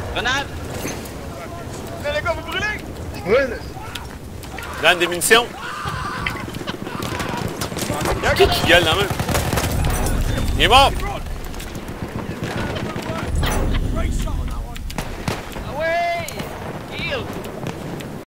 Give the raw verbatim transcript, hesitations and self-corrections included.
Grenade! Là, les gars, vous brûlez! Ouais, là. Donne des munitions. Qui qui gueule dans la main? Il est mort!